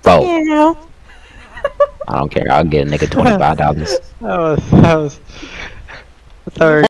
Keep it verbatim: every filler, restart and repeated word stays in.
Bro. Yeah. I don't care. I'll get a nigga twenty-five dollars. That was, that was, third.